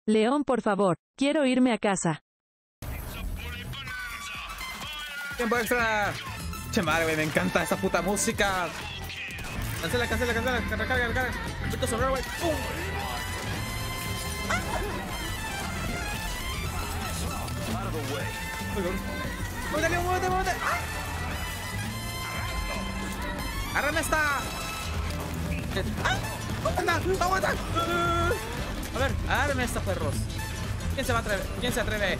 León, por favor, quiero irme a casa. Tiempo extra. Che madre, güey, me encanta esa puta música. Cancela, recarga. Puto sombrero, güey. Muévete. Agárrame esta. Aguanta. A ver, agárrame esta, perros. ¿Quién se atreve?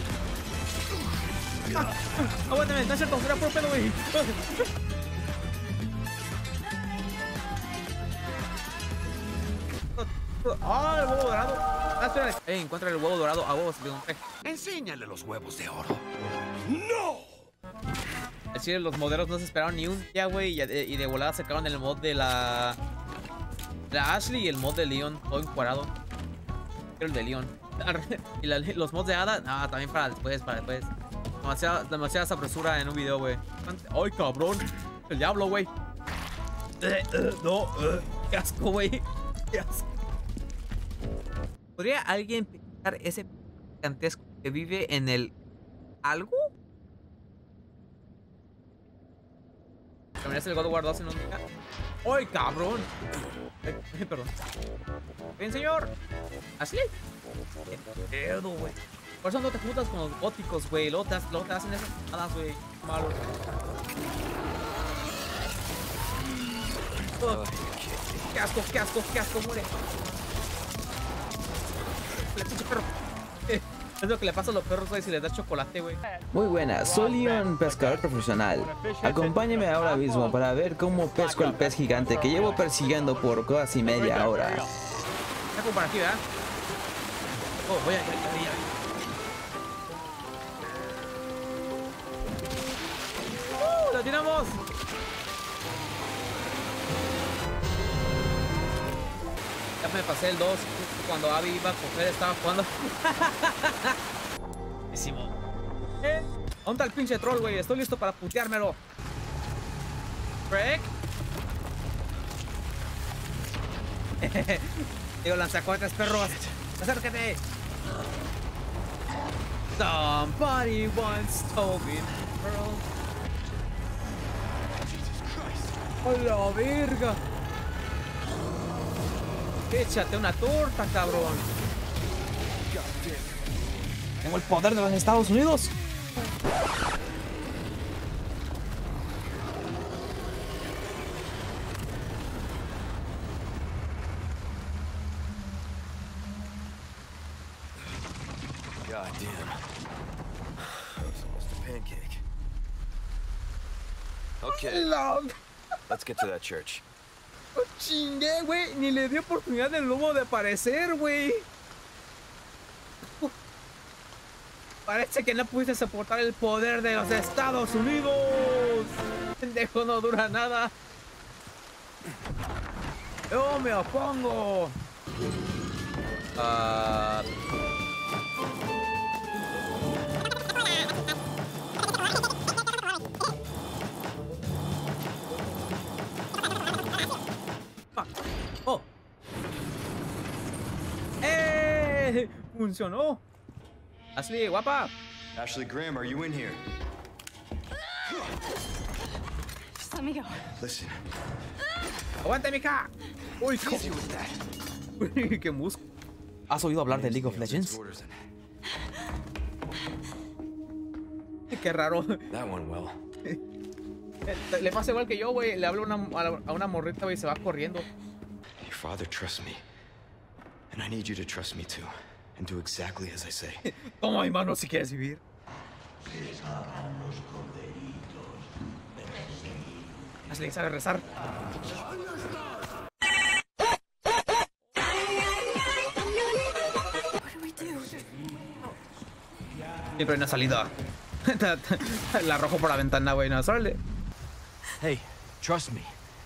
Aguántame, no es cierto, era puro pedo, güey. El huevo dorado. Espera. Encuentra el huevo dorado a huevos. Enséñale los huevos de oro. ¡No! Es decir, los modelos no se esperaron ni un día, güey. Y de volada sacaron el mod de la Ashley y el mod de Leon. Todo encuadrado. Quiero el de Leon. Y los mods de Ada, también para después. Demasiada sabrosura en un video, güey. ¡Ay, cabrón! El diablo, güey. No, qué asco, güey. Qué asco. ¿Podría alguien pintar ese gigantesco que vive en el algo? ¿Terminaste el God of War 2 en un día? ¡Ay, cabrón! Perdón. Bien, señor. ¿Así? ¿Qué pedo, güey? Por eso no te juntas con los góticos, güey. Luego te hacen esas mamadas, güey. Malo. Qué asco, muere. Le pinche perro. Es lo que le pasa a los perros, güey, si les das chocolate, güey. Muy buenas, soy Leon, pescador profesional. Acompáñame ahora mismo para ver cómo pesco el pez gigante que llevo persiguiendo por casi media hora. Está como para aquí, ¿verdad? Voy a ir. ¡Lo tiramos! Ya me pasé el 2 cuando Abby iba a coger, estaba jugando. ¿Dónde está el pinche troll, güey? Estoy listo para puteármelo. Break. Digo, lanzacohetes, perros. Acércate. Somebody once told me, girl. ¡A la verga! Échate una torta, cabrón. Tengo el poder de los Estados Unidos. God damn. That was almost a pancake. Okay. Let's get to that church. Oh, chingue, güey. Ni le dio oportunidad del lobo de aparecer, güey. Parece que no pudiste soportar el poder de los Estados Unidos. Pendejo, no dura nada. Yo me opongo. Oh. Funcionó. Ashley, guapa. Ashley Graham, are you in here? Just let me go. Listen. Aguante, mija. Uy, Easy with that. uy, qué músculo. ¿Has oído hablar de League of Legends? Qué raro. That went well. Le pasa igual que yo, güey. Le hablo a una morrita, güey, y se va corriendo. Your father trusts me. And I need you to trust me too. And do exactly as I say. Toma mi mano si quieres vivir. Ashley sabe rezar. Siempre hay una salida. La arrojo por la ventana, güey. No, sale. Hey, trust me.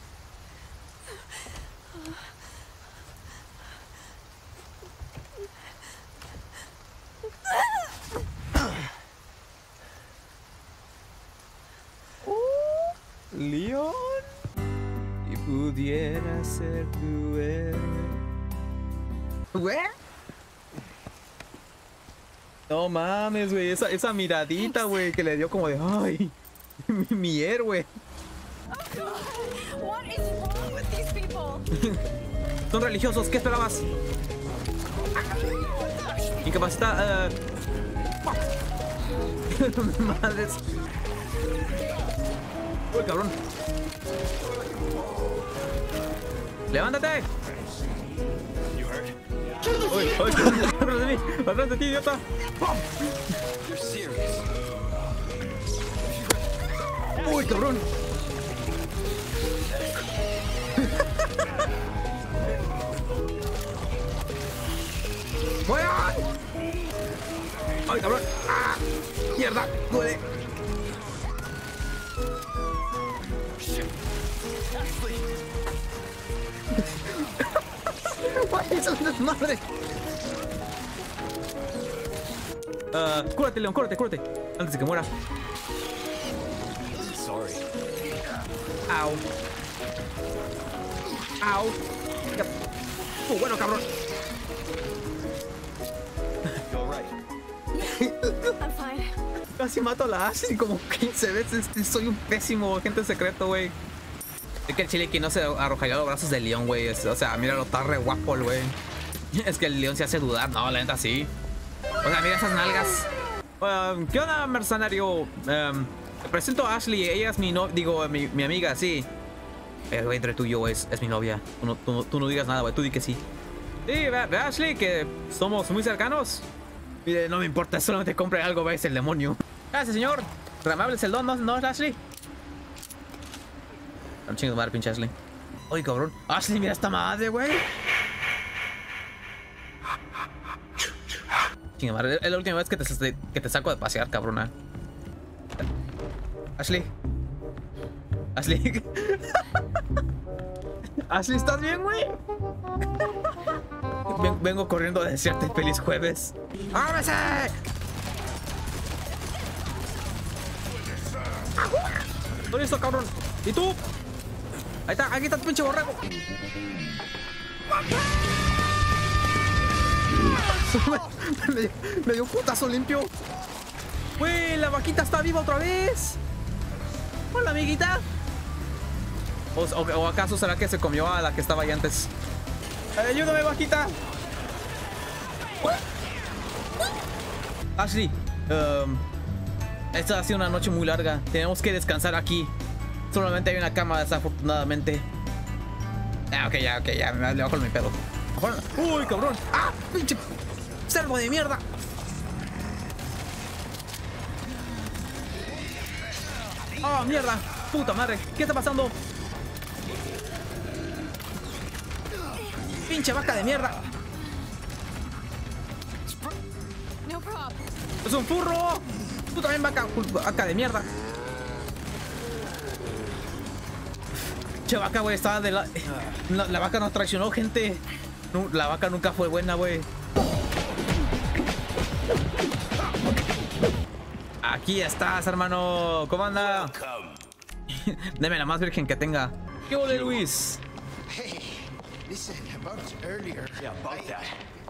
Leon, si pudiera ser tu héroe. ¿Güey? No mames, güey. Esa miradita, güey, que le dio como de, ay, mi héroe. What is wrong with these people? Son religiosos, ¿qué esperabas? Incapacita. Madres. Uy, cabrón. ¡Levántate! ¡Uy, uy! ¡Atrás de mí! ¡Atrás de ti, idiota! ¡Uy, cabrón! ¡Mueran! ¡Ay, cabrón! ¡Ah! ¡Mierda! ¡Duele! ¡Ay, es una desmadre! Cúrate, Leon, cúrate. Antes de que muera. Sorry. Au. Au. Bueno, cabrón. You all right? I'm fine. Casi mato a la Ashley como 15 veces. Soy un pésimo agente secreto, güey. Es que el chile aquí no se arrojaría los brazos del león, güey. O sea, míralo, está re guapo el güey. Es que el león se hace dudar. No, la neta sí. O sea, mira esas nalgas. ¿Qué onda, mercenario? Te presento a Ashley. Ella es mi mi amiga, sí. Güey, entre tú y yo es mi novia. Tú no digas nada, güey. Tú di que sí. Sí, ve Ashley, que somos muy cercanos. Mire, no me importa, solamente compre algo, ve, es el demonio. Gracias, señor. Amable es el don, ¿no, Ashley? No chingo madre, pinche Ashley. Ay, cabrón. Ashley, mira esta madre, güey. Chinga madre, es la última vez que te saco de pasear, cabrona. Ashley. Ashley. Ashley, ¿estás bien, güey? Vengo corriendo a desearte feliz jueves. ¡Ábrese! Estoy listo, cabrón. ¿Y tú? Ahí está, aquí está tu pinche borrego. me dio un putazo limpio. Güey, la vaquita está viva otra vez. Hola, amiguita. ¿O acaso será que se comió a la que estaba ahí antes? Ayúdame, vaquita. Ashley, esta ha sido una noche muy larga. Tenemos que descansar aquí. Solamente hay una cama, desafortunadamente. Ok, ya, me le bajo mi pedo. Uy, cabrón. ¡Ah, pinche cerdo de mierda! ¡Oh, mierda! ¡Puta madre! ¿Qué está pasando? ¡Pinche vaca de mierda! No problem. ¡Es un furro! ¡Tú también, vaca de mierda! Che, vaca, güey, estaba de la vaca nos traicionó, gente. No, la vaca nunca fue buena, güey. Aquí estás, hermano. ¿Cómo anda? Deme la más virgen que tenga. ¿Qué ole, Luis? Hey, listen, about earlier. Yeah, about that.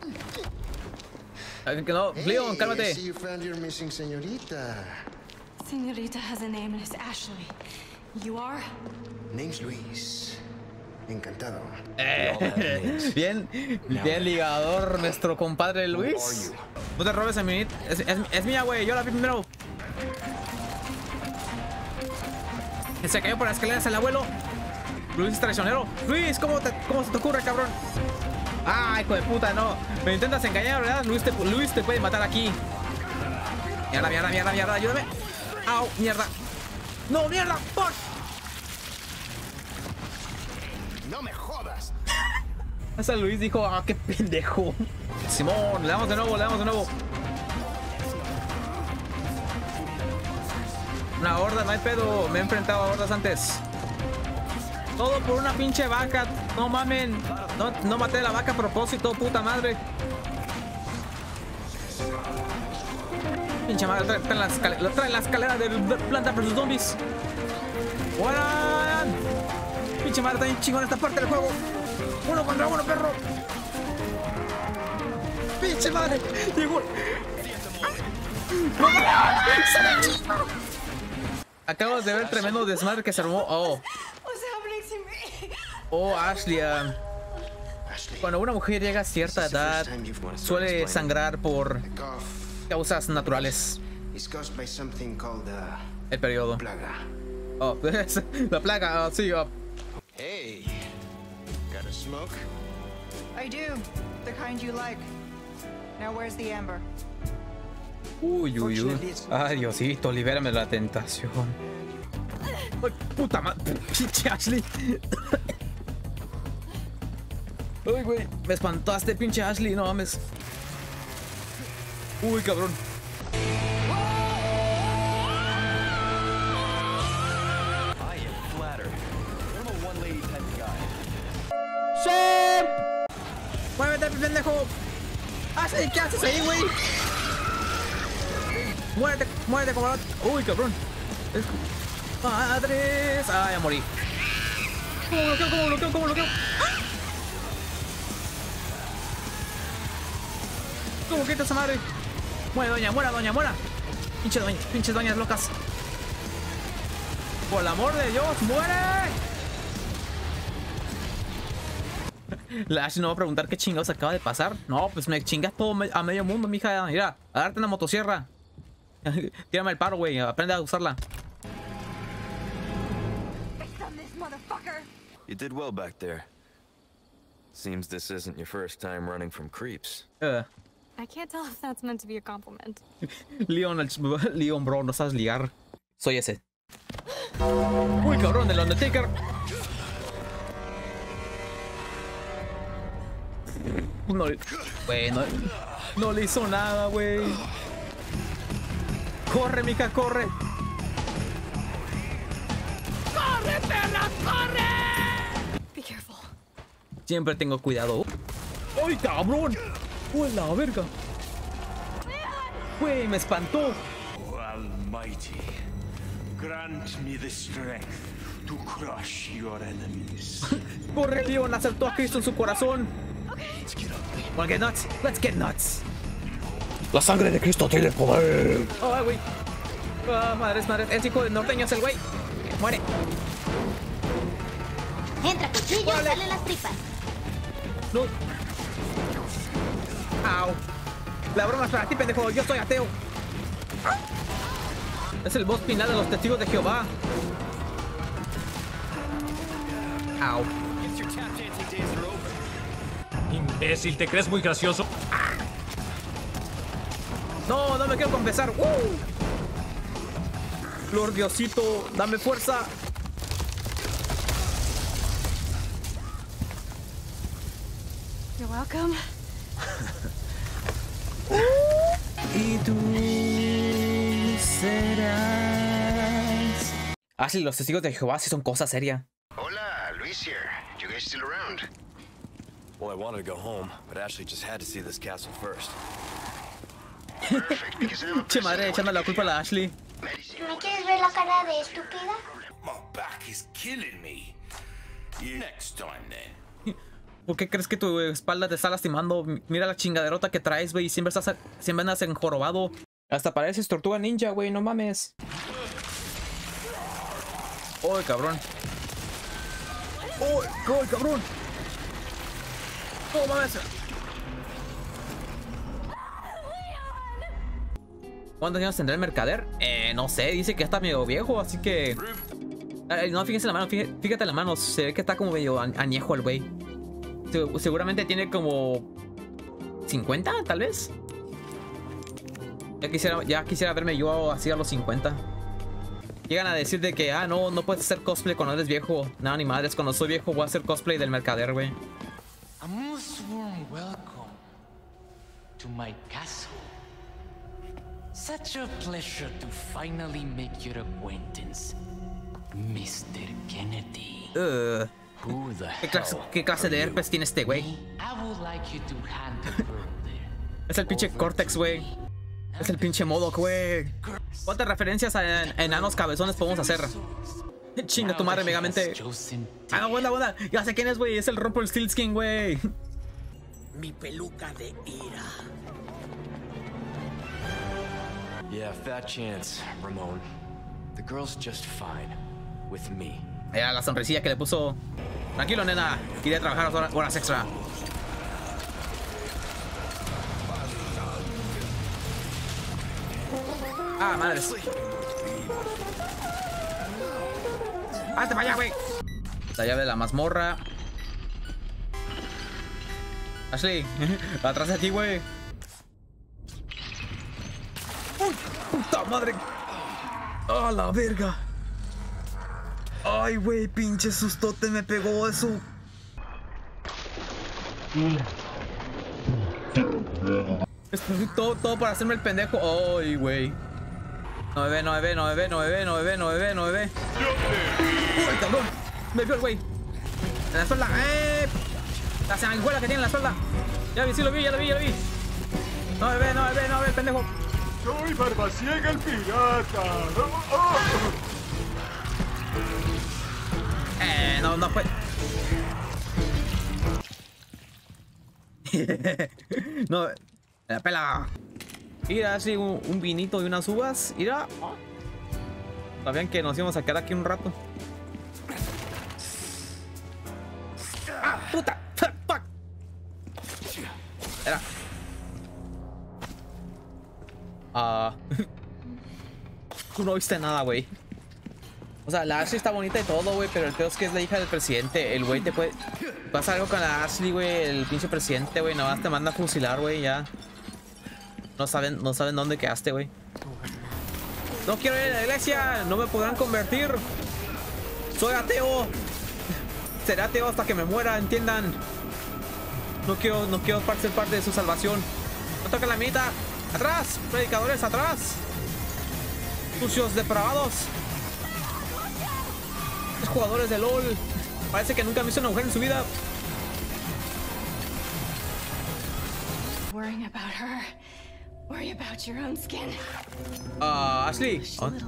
No, Leon, I cálmate. see you found your missing señorita. Señorita has a name and it's Ashley. You are? Name's Luis. Encantado. Bien ligador nuestro compadre Luis. No te robes a mi... Es mía, güey. Yo la vi primero. Se cayó por las escaleras el abuelo. Luis es traicionero. Luis, ¿cómo se te ocurre, cabrón? Ah, hijo de puta, no. Me intentas engañar, ¿verdad? Luis te puede matar aquí. Mierda. Ayúdame. Au, mierda. No, mierda. Fuck. No me jodas. Hasta Luis dijo, ah, qué pendejo. Simón, le damos de nuevo. Una horda, no hay pedo. Me he enfrentado a hordas antes. Todo por una pinche vaca. No mamen. No maté a la vaca a propósito, puta madre. Pinche madre, trae la escalera de Planta vs Zombies. ¡Buenan! Pinche madre, está bien chingón esta parte del juego. 1 contra 1, perro. Pinche madre. Llegó. Acabas de ver tremendo desmadre que se armó. Oh, What's happening to me? oh, Ashley. Ashley, Cuando una mujer llega a cierta edad, suele sangrar por the cough causas naturales. is caused by something called El periodo. plaga. Oh, la plaga, sí. Hey, got a smoke? I do. The kind you like. Now where's the amber? Uy, uy, uy. Ay, Diosito, libérame de la tentación. Ay, puta madre. Pinche Ashley. Uy, güey. Me espantaste, pinche Ashley. No mames. Uy, cabrón. I am flattered. I'm a one-lady type of guy. ¡Shep! ¡Muévete, pendejo! Ashley, ¿qué haces ahí, güey? Muévete, muévete como la... Uy, cabrón. Madres. Ay, ya morí. ¿Cómo bloqueo? ¿Cómo quita esa madre? Muere, doña, muera. Pinches doñas locas. Por el amor de Dios, muere. La Ashley no va a preguntar qué chingados acaba de pasar. No, pues me chingas todo a medio mundo, mija. Mira, a darte una motosierra. Tírame el paro, güey. Aprende a usarla. You did well back there. Seems this isn't your first time running from creeps. I can't tell if that's meant to be a compliment. Leon, bro, no sabes ligar. Soy ese. Uy, cabrón, del Undertaker. No, güey, no le hizo nada, güey. Corre, mija, corre. ¡Corre, perra, corre! Be careful. Siempre tengo cuidado. ¡Ay, cabrón! ¡Uy, la verga! Güey, me espantó. Oh, Almighty, grant me the strength to crush your enemies. Corre, Leon, asaltó a Cristo en su corazón. Well, let's get nuts. La sangre de Cristo tiene poder. Oh, güey. Madres. Es hijo de norteños el güey. Muere. Entra cuchillo, Vale. salen las tripas. No. Au. La broma es para ti, pendejo. Yo soy ateo. Es el boss final de los testigos de Jehová. Au. Imbécil, ¿te crees muy gracioso? No me quiero confesar. Lord Diosito, dame fuerza. You're welcome. Y tú serás. Ashley, los testigos de Jehová sí son cosa seria. Hola, Luis here. You guys still around? Well, I wanted to go home, but Ashley just had to see this castle first. Perfect, because I'm a Che madre, echando la culpa a la Ashley. medicine. ¿Me quieres ver la cara de estúpida? My back is killing me. Next time, then. ¿Por qué crees que tu espalda te está lastimando? Mira la chingaderota que traes, güey. Siempre andas enjorobado. Hasta pareces tortuga ninja, güey. No mames. ¡Uy, cabrón! ¡Uy, cabrón! ¡Oh, mames! ¿Cuántos años tendrá el mercader? No sé. Dice que está medio viejo, así que... no, fíjense en la mano. Fíjate en la mano. Se ve que está como medio añejo el güey. Seguramente tiene como 50, tal vez. Ya quisiera verme yo así a los 50. Llegan a decir de que, no puedes hacer cosplay cuando eres viejo. No, ni madres, cuando soy viejo voy a hacer cosplay del mercader, güey. A most warm welcome to my castle. Such a pleasure to finally make your acquaintance, Mr. Kennedy. Who the ¿Qué clase de herpes tiene este güey? I would like you to hand the girl there. Es el pinche Cortex, güey. Es el pinche MODOK, güey. ¿Cuántas referencias a enanos cabezones podemos hacer? Chinga tu madre, megamente. Buena. Ya sé quién es, güey. Es el Rumpelstiltskin, güey. Mi peluca de ira. Yeah, fat chance, Ramon. The girl's just fine with me. Era la sonrisilla que le puso. Tranquilo, nena. Iré a trabajar horas extra. Ah, madres. ¡Hazte para allá, güey! La llave de la mazmorra. Ashley, atrás de ti, güey. ¡Uy! ¡Puta madre! ¡Ah, la verga! ¡Ay, güey! Pinche sustote me pegó eso. Todo para hacerme el pendejo. ¡Ay, güey! No me ve. ¡Uy, cabrón! Me vio el güey. En la espalda. La sanguijuela que tiene en la espalda. Ya lo vi. No me ve, el pendejo. Soy Barbacieга el pirata. No fue. No, la pela. Mira, así un vinito y unas uvas. Mira. Sabían que nos íbamos a quedar aquí un rato. ¡Ah, puta! ¡Fuck! Era. Tú no viste nada, güey. O sea, la Ashley está bonita y todo, güey, pero el peor es que es la hija del presidente. El güey te puede... Pasa algo con la Ashley, güey, el pinche presidente, güey. Nada más te manda a fusilar, güey, ya. No saben dónde quedaste, güey. No quiero ir a la iglesia. No me podrán convertir. Soy ateo. Seré ateo hasta que me muera, entiendan. No quiero ser parte de su salvación. No toquen la mitad. Atrás, predicadores, atrás. Sucios depravados. Los jugadores de LOL. Parece que nunca han visto una mujer en su vida. Worrying about her. Worry about your own skin. Ashley.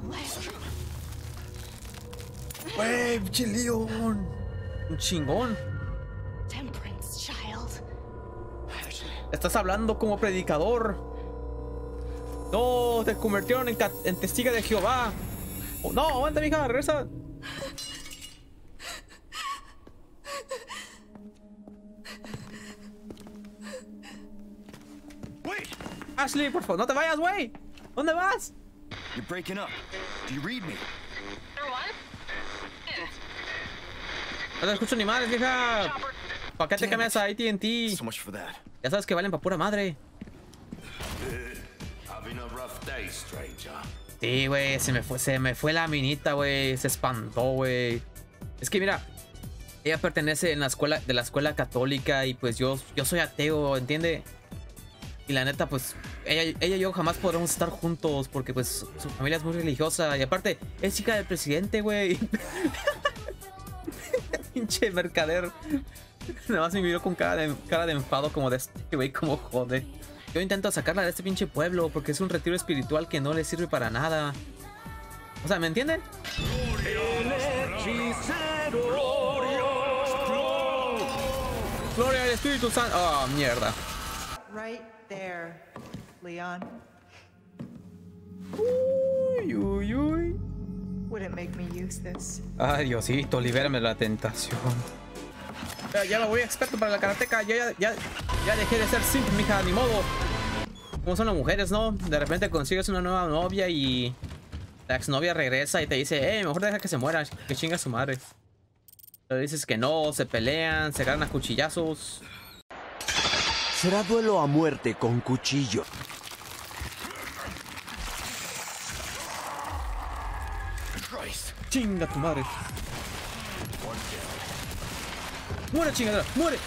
Wey, Leon. Un chingón. Temperance, child. Estás hablando como predicador. No, te convirtieron en testiga de Jehová. Oh, no, aguanta, mija, regresa. Ashley, por favor, no te vayas, güey. ¿Dónde vas? You're breaking up. Do you read me? No te escucho ni madre, vieja. ¿Para qué te cambias a AT&T? So much for that. Ya sabes que valen para pura madre. Having a rough day, stranger. Sí, güey, se me fue la minita, güey. Se espantó, güey. Es que mira, ella pertenece en la escuela católica y pues yo soy ateo, ¿entiende? Y la neta, pues ella y yo jamás podremos estar juntos porque pues su familia es muy religiosa y aparte es hija del presidente, güey. Pinche mercader. Nada más me miró con cara de enfado como de este güey, como jode. Yo intento sacarla de este pinche pueblo porque es un retiro espiritual que no le sirve para nada. O sea, ¿me entienden? Gloria al Espíritu Santo. Oh, mierda. Right there, Leon. Uy. Wouldn't make me use this. Ay, Diosito, libérame de la tentación. Ya me voy experto para la karateka. Ya dejé de ser simp, mija, ni modo. Como son las mujeres, ¿no? De repente consigues una nueva novia y la exnovia regresa y te dice, mejor deja que se muera, que chinga su madre. Pero dices que no, se pelean, se agarran a cuchillazos. Será duelo a muerte con cuchillo. Chinga tu madre. Muere, chingadera, muere.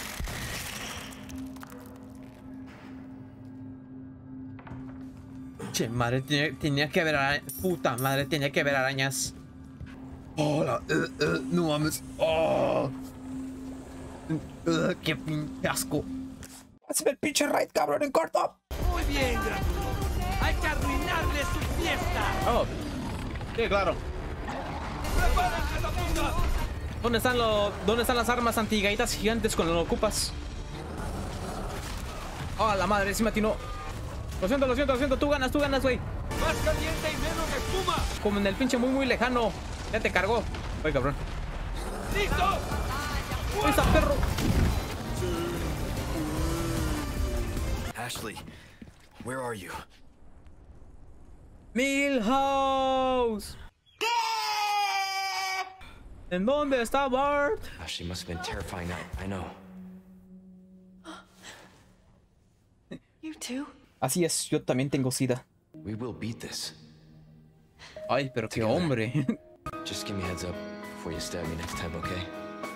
Che, madre, tenía que haber arañas. Puta madre, tenía que haber arañas. Hola, no mames. Oh. Qué pinche asco. Hazme el pinche raid, cabrón, en corto. Muy bien, Drácula. Hay que arruinarle su fiesta. Oh, sí, claro. ¿Dónde están las armas antigaitas gigantes cuando lo ocupas? Oh, la madre, sí me atinó. Lo siento, tú ganas, güey. Más caliente y menos espuma. Como en el pinche muy lejano. Ya te cargó. Ay, cabrón. ¡Listo! ¡Esa perro! Ashley, where are you? Milhouse. ¿En dónde está Bart? Ashley must have been terrifying night. I know. You too? Así es, yo también tengo sida. We will beat this. Ay, pero qué hombre. Just give me a heads up before you stab me next time, okay?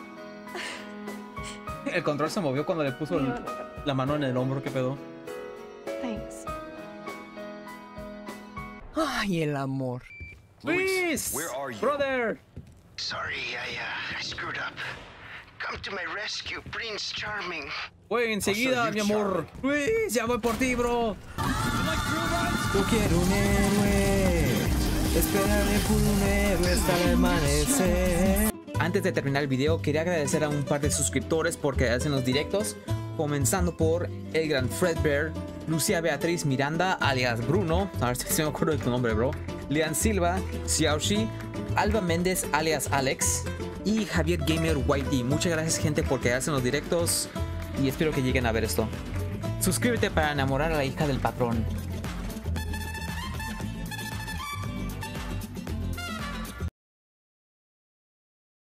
El control se movió cuando le puso la mano en el hombro, ¿qué pedo? Thanks. Ay, el amor. Luis, where are you? Brother. Sorry, I screwed up. Come to my rescue, Prince Charming. Güey, enseguida, mi amor. Luis, ya voy por ti, bro. Yo quiero un héroe. Esperaré por un héroe hasta el amanecer. Antes de terminar el video, quería agradecer a un par de suscriptores por quedarse en los directos. Comenzando por el gran Fredbear, Lucía Beatriz Miranda, alias Bruno. A ver si me acuerdo de tu nombre, bro. Lian Silva, Xiaoxi, Alba Méndez, alias Alex. Y Javier Gamer Whitey. Muchas gracias, gente, por quedarse en los directos. Y espero que lleguen a ver esto. Suscríbete para enamorar a la hija del patrón.